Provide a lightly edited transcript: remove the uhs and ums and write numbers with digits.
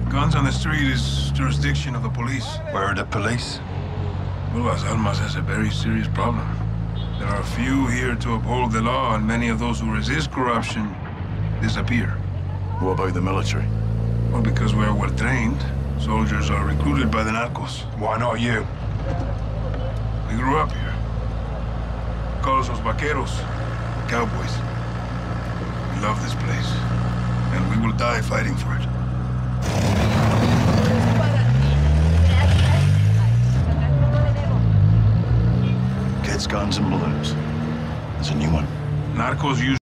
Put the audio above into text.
Guns on the street is jurisdiction of the police. Where are the police? Well, Las Almas has a very serious problem. There are few here to uphold the law, and many of those who resist corruption disappear. What about the military? Well, because we're well trained, soldiers are recruited by the narcos. Why not you? We grew up here. Call us los vaqueros, cowboys. We love this place, and we will die fighting for it. Kids, guns, and balloons. There's a new one. Narcos use